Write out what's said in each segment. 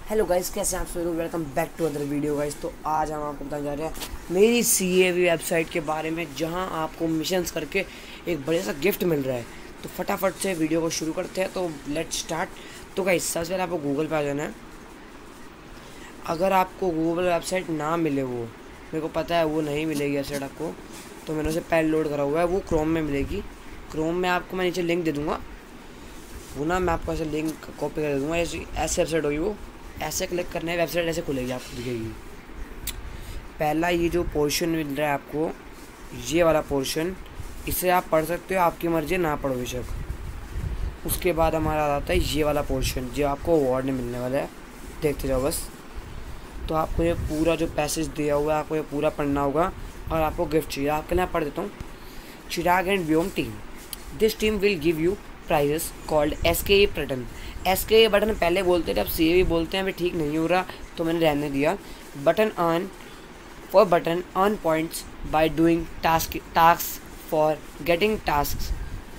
Hello guys, कैसे हैं आप सभी लोग। Welcome back to other video guys. तो आज हम आपको बताने जा रहे हैं मेरी CAV वेबसाइट के बारे में, जहां आपको मिशंस करके एक बड़े सा गिफ्ट मिल रहा है। तो फटाफट से वीडियो को शुरू करते हैं। तो लेट्स स्टार्ट। तो गाइस सबसे पहले आपको गूगल पे आ जाना है। अगर आपको गूगल वेबसाइट ना मिले, वो मेरे को पता है वो नहीं मिलेगी वेबसाइट आपको, तो मैंने उसे पहले लोड करा हुआ है, वो क्रोम में मिलेगी। क्रोम में आपको मैं नीचे लिंक दे दूँगा, वो ना मैं आपको ऐसे लिंक कॉपी कर दे दूँगा। ऐसी वेबसाइट होगी, वो ऐसे क्लिक करने वेबसाइट ऐसे खुलेगी, आपको दिखेगी। पहला ये जो पोर्शन मिल रहा है आपको, ये वाला पोर्शन, इसे आप पढ़ सकते हो, आपकी मर्जी, ना पढ़ो बेशक। उसके बाद हमारा आता है ये वाला पोर्शन, जो आपको अवार्ड में मिलने वाला है, देखते जाओ बस। तो आपको ये पूरा जो पैसेज दिया हुआ है, आपको ये पूरा पढ़ना होगा और आपको गिफ्ट चाहिए। आपके लिए पढ़ देता हूँ। Chirag and Vyom team, this team will give you prizes called SKA button. SKA button पहले बोलते थे, अब CAV बोलते हैं। अभी ठीक नहीं हो रहा तो मैंने रहने दिया। Button earn points by doing task for getting task.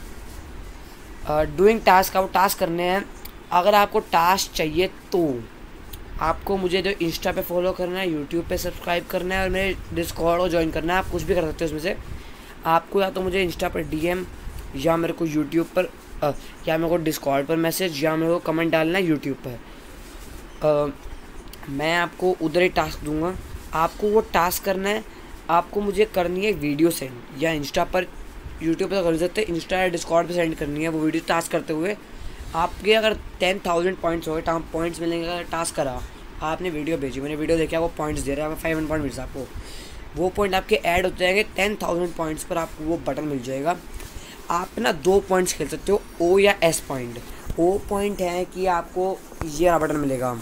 Doing task, आप टास्क करने हैं। अगर आपको टास्क चाहिए तो आपको मुझे जो इंस्टा पे फॉलो करना है, यूट्यूब पे सब्सक्राइब करना है और मेरे डिस्कॉर्ड को ज्वाइन करना है। आप कुछ भी कर सकते हो उसमें से। आपको या तो मुझे इंस्टा पर DM, या मेरे को यूट्यूब पर या मेरे को डिस्कॉर्ड पर मैसेज, या मेरे को कमेंट डालना है यूट्यूब पर। मैं आपको उधर ही टास्क दूंगा। आपको वो टास्क करना है। आपको मुझे करनी है वीडियो सेंड, या इंस्टा पर, यूट्यूब पर कर सकते हैं, इंस्टा या डिस्कॉर्ड पर सेंड करनी है वो वीडियो टास्क करते हुए। आपके अगर 10,000 पॉइंट्स हो गए, पॉइंट्स मिलेंगे। अगर टास्क करा, आपने वीडियो भेजी, मैंने वीडियो देखा, वो पॉइंट्स दे रहा है, आपको 500 पॉइंट मिल आपको। वो पॉइंट आपके ऐड होते जाएंगे। 10,000 पॉइंट्स पर आपको वो बटन मिल जाएगा। आप ना 2 पॉइंट्स खेल सकते हो, O या S पॉइंट। O पॉइंट है कि आपको ये वाला बटन मिलेगा,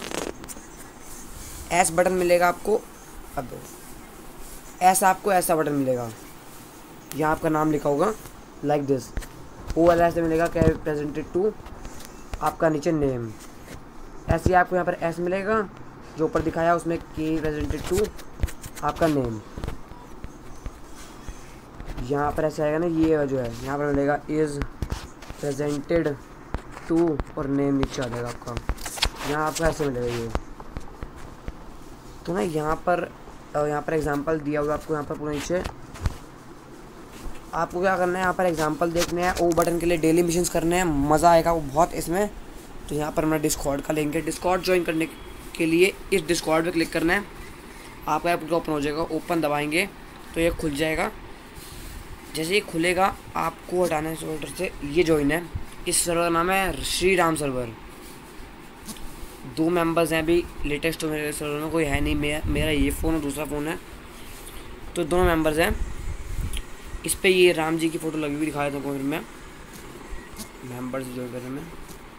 S बटन मिलेगा आपको। अब S आपको ऐसा बटन मिलेगा, यहाँ आपका नाम लिखा होगा लाइक दिस। O वाला ऐसे मिलेगा, क्या प्रेजेंटेड टू आपका नीचे नेम। ऐसे आपको यहाँ पर S मिलेगा, जो ऊपर दिखाया उसमें K प्रेजेंटेड टू आपका नेम। यहाँ पर ऐसे आएगा ना, ये जो है यहाँ पर मिलेगा इज़ प्रेजेंटेड टू, और नेम नीचे आ जाएगा आपका। यहाँ आपको ऐसे मिलेगा ये। तो ना यहाँ पर एग्जांपल दिया हुआ आपको, यहाँ पर पूरा नीचे। आपको क्या करना है, यहाँ पर एग्जांपल देखने हैं। O बटन के लिए डेली मिशंस करने हैं, मज़ा आएगा वो बहुत इसमें। तो यहाँ पर मेरा डिस्कॉर्ड का लिंक है। डिस्कॉर्ड ज्वाइन करने के लिए इस डिस्कॉर्ड पर क्लिक करना है। आपका ऐप ओपन हो जाएगा। ओपन दबाएंगे तो ये खुल जाएगा। जैसे ही खुलेगा, आपको हटाना है सोल्डर से। ये ज्वाइन है। इस सर्वर का नाम है श्री राम सर्वर। 2 मेंबर्स हैं अभी लेटेस्ट, तो मेरे सर्वर में कोई है नहीं। मेरा ये फ़ोन और दूसरा फ़ोन है, तो दोनों मेंबर्स हैं। इस पर ये राम जी की फ़ोटो लगी हुई दिखा देता हूँ। फिर मैं मेंबर्स ज्वाइन करने में,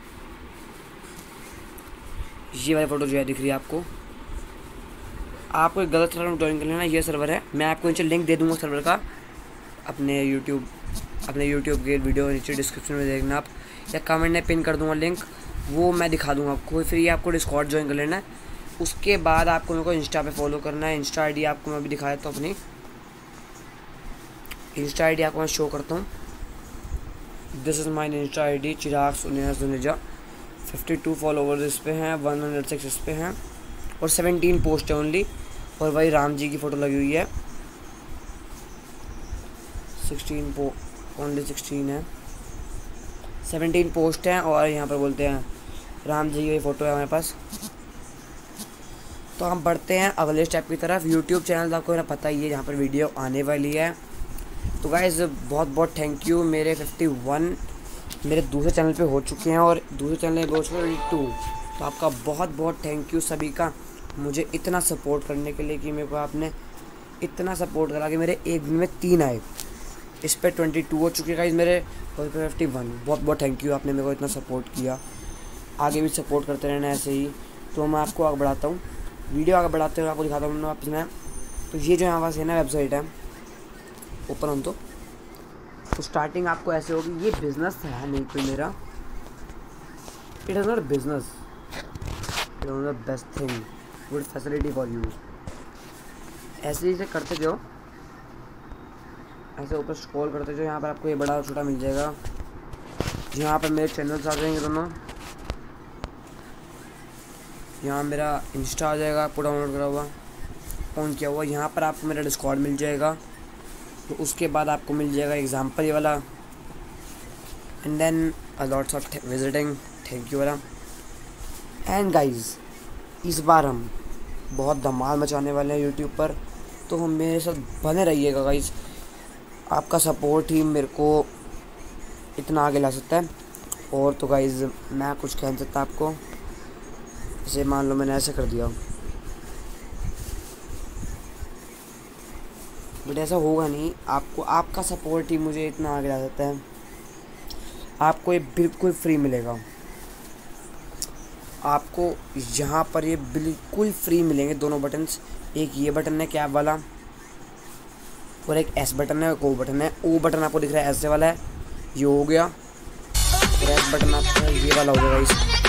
ये वाली फ़ोटो जो है दिख रही है आपको। आपको एक गलत सर्वर में ज्वाइन कर लेना। ये सर्वर है, मैं आपको नीचे लिंक दे दूँगा सर्वर का, अपने यूट्यूब के वीडियो नीचे डिस्क्रिप्शन में देखना आप, या कमेंट में पिन कर दूंगा लिंक, वो मैं दिखा दूंगा आपको। फिर ये आपको डिस्कॉर्ड ज्वाइन कर लेना है। उसके बाद आपको मेरे को इंस्टा पे फॉलो करना है। इंस्टा ID आपको मैं अभी दिखा देता हूँ। अपनी इंस्टा ID आपको मैं शो करता हूँ। This is my insta ID, Chirag Suneja. 52 followers इस पर हैं, 106 इस पर हैं, और 17 पोस्ट है ओनली। और वही राम जी की फ़ोटो लगी हुई है। 16 है, 17 पोस्ट हैं, और यहाँ पर बोलते हैं राम जी की फ़ोटो है हमारे पास। तो हम बढ़ते हैं अगले स्टेप की तरफ। यूट्यूब चैनल तो आपको ना पता ही है, जहाँ पर वीडियो आने वाली है। तो गाइज़ बहुत बहुत थैंक यू। मेरे 51 मेरे दूसरे चैनल पे हो चुके हैं, और दूसरे चैनल पे हो चुके हैं 22। तो आपका बहुत बहुत थैंक यू सभी का, मुझे इतना सपोर्ट करने के लिए, कि मेरे को आपने इतना सपोर्ट करा कि मेरे एक दिन में 3 आए। इस पर 22 हो चुके गाइस मेरे, और 51। बहुत बहुत थैंक यू, आपने मेरे को इतना सपोर्ट किया। आगे भी सपोर्ट करते रहना ऐसे ही। तो मैं आपको आगे बढ़ाता हूँ, वीडियो आगे बढ़ाते हुए आपको दिखाता हूँ वापस मैं। तो ये जो यहाँ पास है ना वेबसाइट है, ओपन हम तो स्टार्टिंग आपको ऐसे होगी। ये बिज़नेस है नहीं कोई मेरा, it is not business, it is the best thing, good facility for you. ऐसे ही से करते जाओ, ऐसे ऊपर स्क्रॉल करते जाओ। यहाँ पर आपको ये बड़ा छोटा मिल जाएगा। यहाँ पर मेरे चैनल्स आ जाएंगे दोनों। यहाँ मेरा इंस्टा आ जाएगा पूरा डाउनलोड करा हुआ, ऑन किया हुआ। यहाँ पर आपको मेरा डिस्कॉर्ड मिल जाएगा। तो उसके बाद आपको मिल जाएगा एग्जाम्पल ये वाला, and then lots of visiting, thank you वाला। एंड गाइज इस बार हम बहुत धमाल मचाने वाले हैं यूट्यूब पर, तो हम मेरे साथ बने रहिएगा गाइज। आपका सपोर्ट ही मेरे को इतना आगे ला सकता है। और तो गाइज मैं कुछ कह नहीं सकता आपको, जैसे मान लो मैंने ऐसे कर दिया, बट ऐसा होगा नहीं। आपको आपका सपोर्ट ही मुझे इतना आगे ला सकता है। आपको ये बिल्कुल फ्री मिलेगा, आपको यहाँ पर ये बिल्कुल फ्री मिलेंगे दोनों बटन्स। एक ये बटन है कैप वाला, और एक एस बटन है, एक ओ बटन है। ओ बटन आपको दिख रहा है ऐसे वाला है, ये हो गया। और एस बटन आपका ये वाला हो गया गाइस।